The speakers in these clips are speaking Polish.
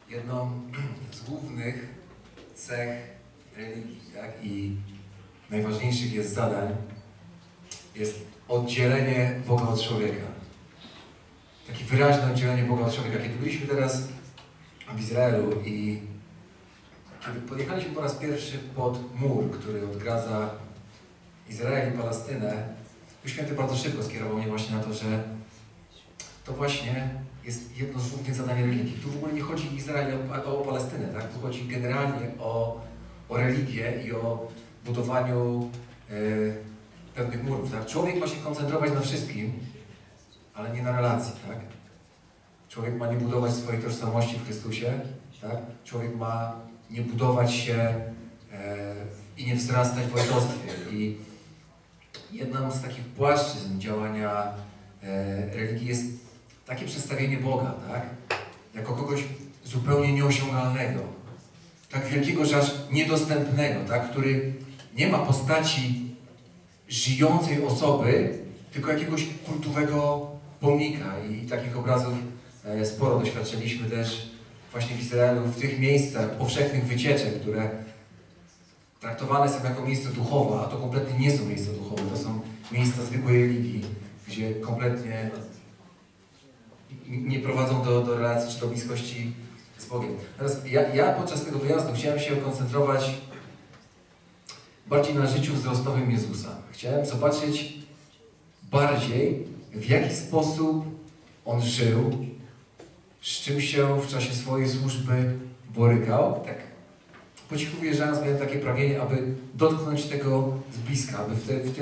jedną z głównych cech religii, tak? I najważniejszych jest zadań, jest oddzielenie Boga od człowieka. Takie wyraźne oddzielenie Boga od człowieka. Kiedy byliśmy teraz w Izraelu i kiedy podjechaliśmy po raz pierwszy pod mur, który odgradza Izrael i Palestynę, Duch Święty bardzo szybko skierował mnie właśnie na to, że to właśnie jest jedno z głównych zadań religii. Tu w ogóle nie chodzi o Izrael, o Palestynę, tak? Tu chodzi generalnie o religię i o budowaniu pewnych murów, tak? Człowiek ma się koncentrować na wszystkim, ale nie na relacji, tak? Człowiek ma nie budować swojej tożsamości w Chrystusie, tak? Człowiek ma nie budować się i nie wzrastać w ojcostwie. I jedną z takich płaszczyzn działania religii jest takie przedstawienie Boga, tak? Jako kogoś zupełnie nieosiągalnego, tak wielkiego, że aż niedostępnego, tak? Który nie ma postaci żyjącej osoby, tylko jakiegoś kultowego pomnika. I takich obrazów sporo doświadczyliśmy też właśnie w Izraelu, w tych miejscach powszechnych wycieczek, które traktowane są jako miejsca duchowe, a to kompletnie nie są miejsca duchowe, to są miejsca zwykłej religii, gdzie kompletnie nie prowadzą do relacji czy do bliskości z Bogiem. Teraz ja podczas tego wyjazdu chciałem się koncentrować bardziej na życiu wzrostowym Jezusa. Chciałem zobaczyć bardziej, w jaki sposób On żył, z czym się w czasie swojej służby borykał. Tak po cichu wyjeżdżając miałem takie pragnienie, aby dotknąć tego z bliska, aby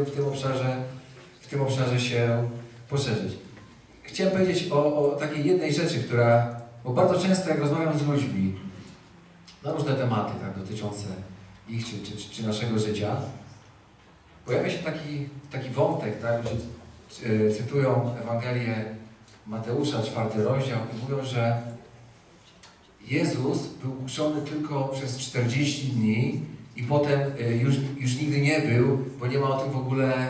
w tym obszarze się poszerzyć. Chciałem powiedzieć o takiej jednej rzeczy, bo bardzo często jak rozmawiam z ludźmi na różne tematy, tak, dotyczące ich czy naszego życia, pojawia się taki wątek, tak, że cytują Ewangelię Mateusza, 4 rozdział i mówią, że Jezus był kuszony tylko przez 40 dni i potem już nigdy nie był, bo nie ma o tym w ogóle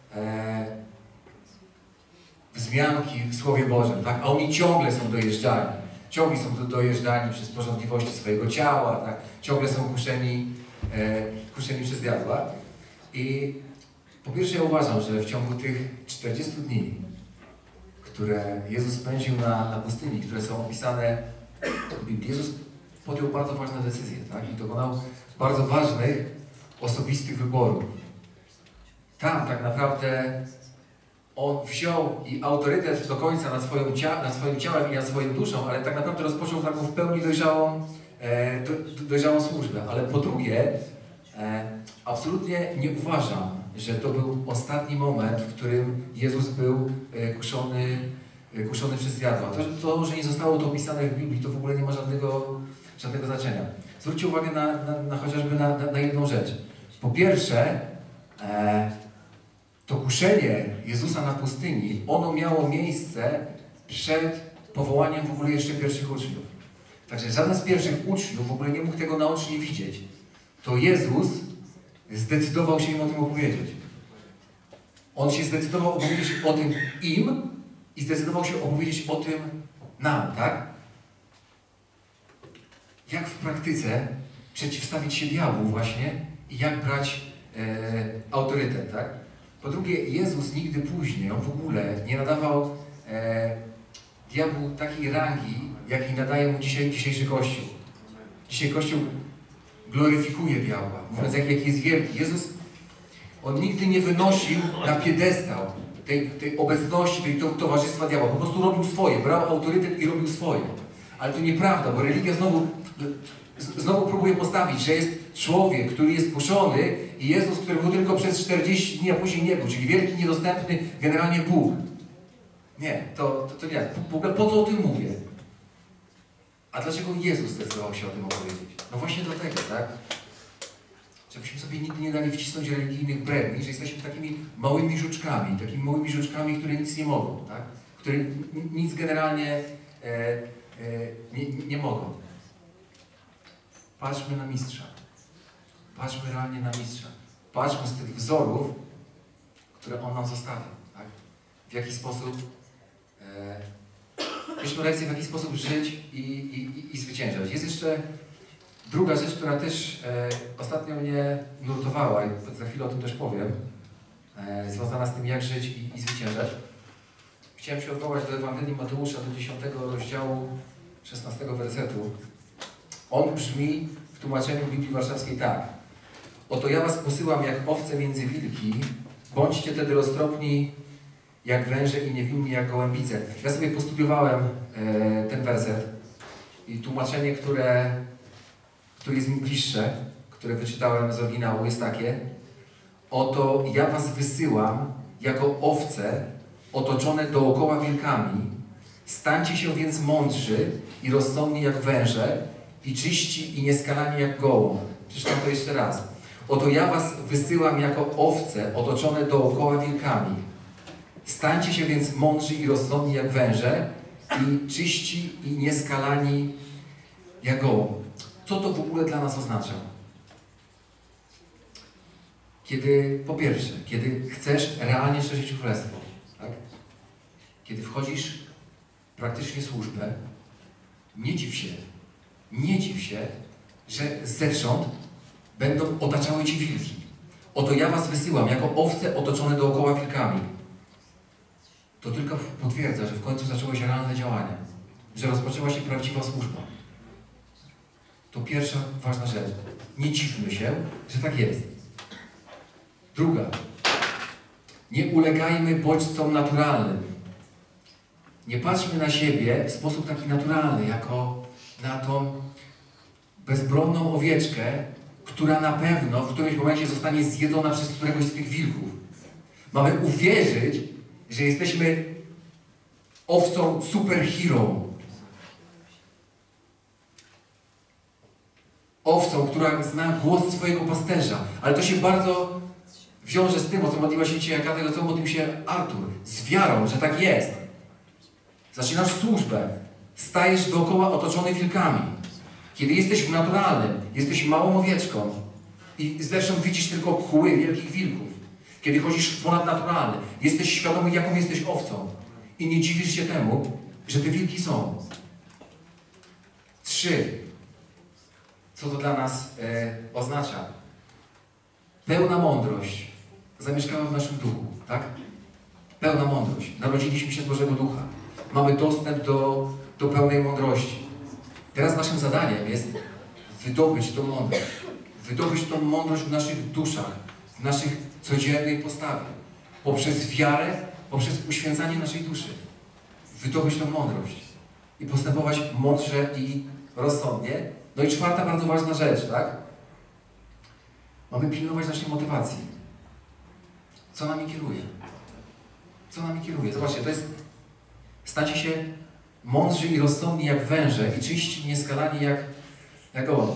wzmianki w Słowie Bożym, tak? A oni ciągle są dojeżdżani. Ciągle są dojeżdżani przez porządliwości swojego ciała, tak? Ciągle są kuszeni przez diabła. I po pierwsze ja uważam, że w ciągu tych 40 dni, które Jezus spędził na pustyni, które są opisane w Biblii, Jezus podjął bardzo ważne decyzje, tak? I dokonał bardzo ważnych, osobistych wyborów. Tam tak naprawdę On wziął i autorytet do końca nad swoim ciałem i nad swoją duszą, ale tak naprawdę rozpoczął taką w pełni dojrzałą służbę. Ale po drugie, absolutnie nie uważam, że to był ostatni moment, w którym Jezus był kuszony przez diabła. To, że nie zostało to opisane w Biblii, to w ogóle nie ma żadnego znaczenia. Zwróćcie uwagę chociażby na jedną rzecz. Po pierwsze, to kuszenie Jezusa na pustyni, ono miało miejsce przed powołaniem w ogóle jeszcze pierwszych uczniów. Także żaden z pierwszych uczniów w ogóle nie mógł tego naocznie widzieć. To Jezus zdecydował się im o tym opowiedzieć. On się zdecydował opowiedzieć o tym im i zdecydował się opowiedzieć o tym nam, tak? Jak w praktyce przeciwstawić się diabłu właśnie i jak brać autorytet, tak? Po drugie, Jezus nigdy później, On w ogóle nie nadawał diabłu takiej rangi, jakiej nadaje mu dzisiejszy Kościół. Dzisiaj Kościół gloryfikuje diabła, mówiąc jaki jest wielki. Jezus, On nigdy nie wynosił na piedestał tej obecności, tego towarzystwa diabła. Po prostu robił swoje, brał autorytet i robił swoje. Ale to nieprawda, bo religia znowu próbuje postawić, że jest człowiek, który jest kuszony i Jezus, który był tylko przez 40 dni, a później nie był, czyli wielki, niedostępny, generalnie Bóg. Nie, to nie. W ogóle po co o tym mówię? A dlaczego Jezus zdecydował się o tym opowiedzieć? No właśnie dlatego, tak? Żebyśmy sobie nigdy nie dali wcisnąć religijnych bredni, że jesteśmy takimi małymi żuczkami, które nic nie mogą, tak? Które nic generalnie nie mogą. Patrzmy na Mistrza. Patrzmy realnie na Mistrza. Patrzmy z tych wzorów, które On nam zostawił. Tak? W jaki sposób mieliśmy lekcję, w jaki sposób żyć i zwyciężać. Jest jeszcze druga rzecz, która też ostatnio mnie nurtowała i za chwilę o tym też powiem, związana z tym, jak żyć i zwyciężać. Chciałem się odwołać do Ewangelii Mateusza, do 10 rozdziału, 16 wersetu. On brzmi w tłumaczeniu Biblii Warszawskiej tak. Oto ja was posyłam jak owce między wilki, bądźcie tedy roztropni jak węże i niewinni jak gołębice. Ja sobie postudiowałem ten werset i tłumaczenie, które jest mi bliższe, które wyczytałem z oryginału, jest takie. Oto ja was wysyłam jako owce otoczone dookoła wilkami. Stańcie się więc mądrzy i rozsądni jak węże i czyści i nieskalani jak gołąb. Przeczytam to jeszcze raz. Oto ja was wysyłam jako owce otoczone dookoła wilkami. Stańcie się więc mądrzy i rozsądni jak węże i czyści i nieskalani jak gołąb. Co to w ogóle dla nas oznacza? Kiedy, po pierwsze, kiedy chcesz realnie szerzyć królestwo, tak? Kiedy wchodzisz praktycznie w służbę, nie dziw się, że zewsząd będą otaczały ci wilki. Oto ja was wysyłam jako owce otoczone dookoła wilkami. To tylko potwierdza, że w końcu zaczęło się realne działanie, że rozpoczęła się prawdziwa służba. To pierwsza ważna rzecz. Nie dziwmy się, że tak jest. Druga. Nie ulegajmy bodźcom naturalnym. Nie patrzmy na siebie w sposób taki naturalny, jako na tą bezbronną owieczkę, która na pewno w którymś momencie zostanie zjedzona przez któregoś z tych wilków. Mamy uwierzyć, że jesteśmy owcą superhero. Owcą, która zna głos swojego pasterza. Ale to się bardzo wiąże z tym, o co modliła się dzisiaj Agata i o co modlił się Artur. Z wiarą, że tak jest. Zaczynasz służbę. Stajesz dookoła otoczony wilkami. Kiedy jesteś w naturalnym, jesteś małą owieczką i zewsząd widzisz tylko kły wielkich wilków. Kiedy chodzisz w ponadnaturalny, jesteś świadomy, jaką jesteś owcą i nie dziwisz się temu, że te wilki są. 3. Co to dla nas oznacza? Pełna mądrość zamieszkała w naszym duchu, tak? Pełna mądrość. Narodziliśmy się z Bożego Ducha. Mamy dostęp do pełnej mądrości. Teraz naszym zadaniem jest wydobyć tą mądrość. Wydobyć tą mądrość w naszych duszach, w naszych codziennej postawie. Poprzez wiarę, poprzez uświęcanie naszej duszy. Wydobyć tą mądrość. I postępować mądrze i rozsądnie. No i 4. bardzo ważna rzecz, tak? Mamy pilnować naszej motywacji. Co nami kieruje? Co nami kieruje? Zobaczcie, to jest stacie się mądrzy i rozsądni jak węże i czyści i nieskalani jak gołąb.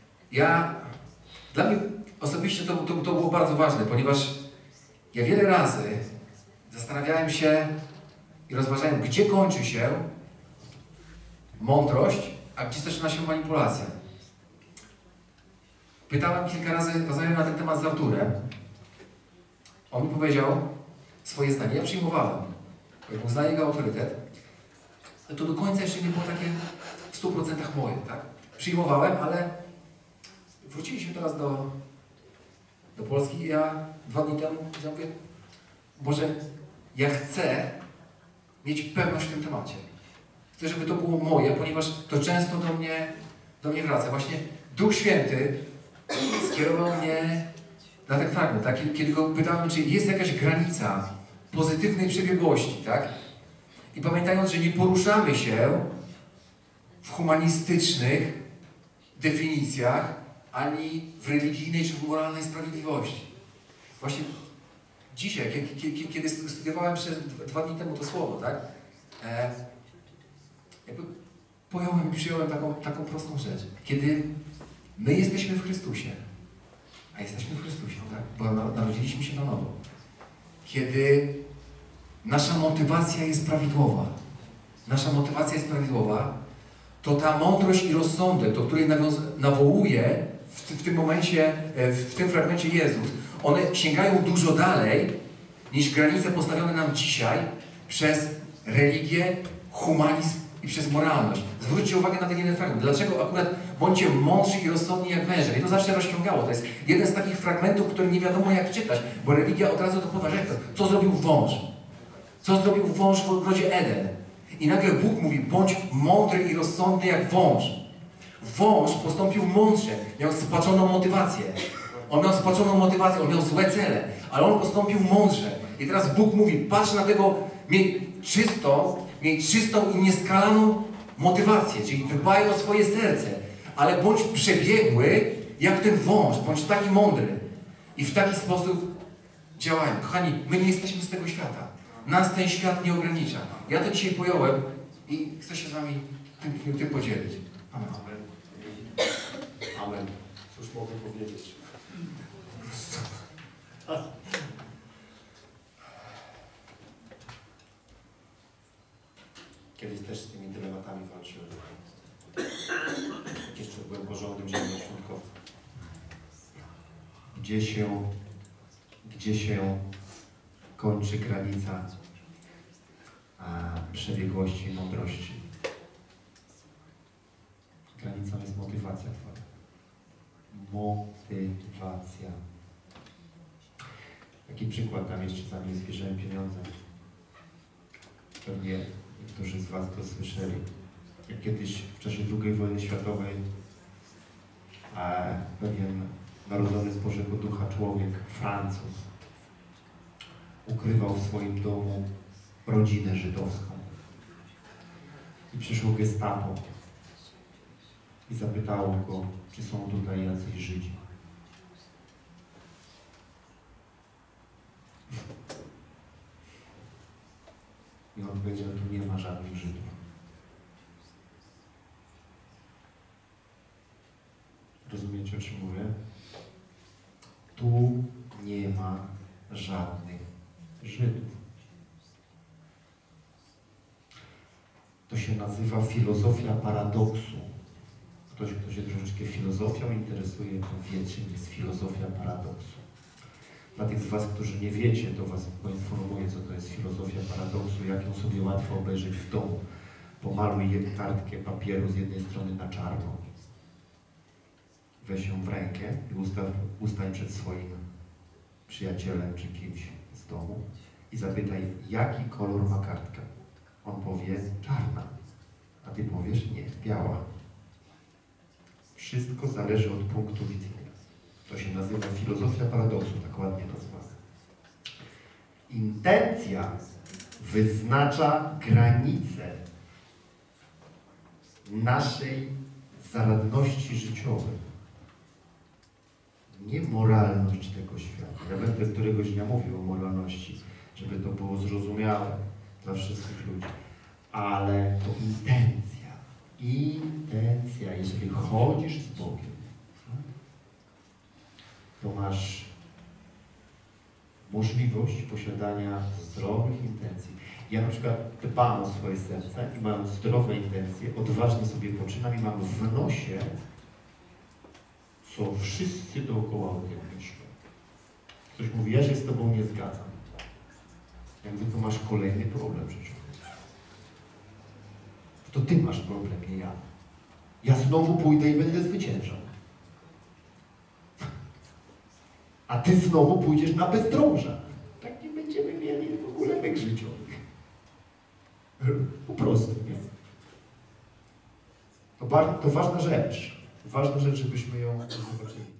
Dla mnie osobiście to było bardzo ważne, ponieważ ja wiele razy zastanawiałem się i rozważałem, gdzie kończy się mądrość, a gdzie zaczyna się manipulacja. Pytałem kilka razy, rozmawiałem na ten temat z Arturem. On mi powiedział swoje zdanie. Ja przyjmowałem. Jak uznaję jego autorytet, to do końca jeszcze nie było takie w 100% moje, tak? Przyjmowałem, ale wróciliśmy teraz do Polski i ja 2 dni temu mówię, Boże, ja chcę mieć pewność w tym temacie. Chcę, żeby to było moje, ponieważ to często do mnie wraca. Właśnie Duch Święty skierował mnie na ten fragment, tak? Kiedy go pytałem, czy jest jakaś granica pozytywnej przebiegłości, tak? I pamiętając, że nie poruszamy się w humanistycznych definicjach, ani w religijnej czy w moralnej sprawiedliwości. Właśnie dzisiaj, kiedy studiowałem przez 2 dni temu to słowo, tak? Jakby przyjąłem taką prostą rzecz. Kiedy my jesteśmy w Chrystusie, a jesteśmy w Chrystusie, tak? Bo narodziliśmy się na nowo. Kiedy nasza motywacja jest prawidłowa, to ta mądrość i rozsądek, do której nawołuje w tym momencie, w tym fragmencie Jezus, one sięgają dużo dalej niż granice postawione nam dzisiaj przez religię, humanizm i przez moralność. Zwróćcie uwagę na ten jeden fragment. Dlaczego akurat bądźcie mądrzy i rozsądni jak węże? Mnie to zawsze rozciągało. To jest jeden z takich fragmentów, który nie wiadomo jak czytać, bo religia od razu to poważa. Co zrobił wąż? Co zrobił wąż w ogrodzie Eden? I nagle Bóg mówi, bądź mądry i rozsądny jak wąż. Wąż postąpił mądrze, miał spaczoną motywację. On miał spaczoną motywację, on miał złe cele, ale on postąpił mądrze. I teraz Bóg mówi, patrz na tego, miej czystą i nieskalaną motywację, czyli dbaj o swoje serce, ale bądź przebiegły jak ten wąż, bądź taki mądry. I w taki sposób działają. Kochani, my nie jesteśmy z tego świata. Nas ten świat nie ogranicza. Ja to dzisiaj pojąłem i chcę się z wami tym podzielić. Amen. Amen. Amen. Cóż mogę powiedzieć? Kiedyś też z tymi dylematami walczyłem. Jak jeszcze byłem porządnym zielonoświątkowcem. Gdzie się kończy granica przebiegłości i mądrości? Granicą jest motywacja twoja. Motywacja. Taki przykład tam jeszcze za mnie zbierałem pieniądze. Pewnie niektórzy z was to słyszeli. Jak kiedyś w czasie II wojny światowej pewien narodzony z Bożego Ducha człowiek, Francuz, ukrywał w swoim domu rodzinę żydowską. I przyszło gestapo i zapytało go, czy są tutaj jacyś Żydzi. I on powiedział, tu nie ma żadnych Żydów. Rozumiecie, o czym mówię? Tu nie ma żadnych Żydów. To się nazywa filozofia paradoksu. Ktoś, kto się troszeczkę filozofią interesuje, to wie, czym jest filozofia paradoksu. Dla tych z was, którzy nie wiecie, to was poinformuję, co to jest filozofia paradoksu, jak ją sobie łatwo obejrzeć w domu. Pomaluj kartkę papieru z jednej strony na czarno. Weź ją w rękę i ustań przed swoim przyjacielem czy kimś z domu i zapytaj, jaki kolor ma kartka. On powie, czarna, a ty powiesz, nie, biała. Wszystko zależy od punktu widzenia. To się nazywa filozofia paradoksu, tak ładnie to zwana. Intencja wyznacza granice naszej zaradności życiowej. Nie moralność tego świata. Ja będę któregoś dnia mówił o moralności, żeby to było zrozumiałe dla wszystkich ludzi. Ale to intencja. Intencja. Jeżeli chodzisz z Bogiem, to masz możliwość posiadania zdrowych intencji. Ja na przykład dbam o swoje serce i mając zdrowe intencje, odważnie sobie poczynam i mam w nosie, co wszyscy dookoła o tym myślą. Ktoś mówi, ja się z tobą nie zgadzam. Jakby to masz kolejny problem życiowy. To ty masz problem, nie ja. Ja znowu pójdę i będę zwyciężał. A ty znowu pójdziesz na bezdroża. Tak nie będziemy mieli w ogóle myk życiowych. Po prostu, nie? To ważna rzecz. Ważna rzecz, żebyśmy ją zobaczyli.